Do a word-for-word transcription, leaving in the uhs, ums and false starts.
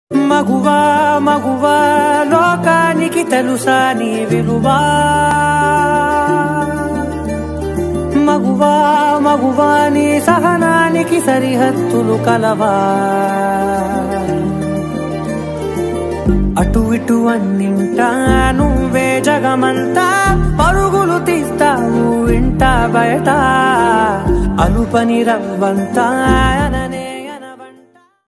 మగువా మగువా లోకానికి తెలుసా నీ విలువా మగువా మగువా నీ సహనానికి సరిహద్దులు కలవా అటు ఇటు అన్నింటా నువ్వే జగమంతా పరుగులు తీస్తావు ఇంట బయట అలుపని రవ్వంతా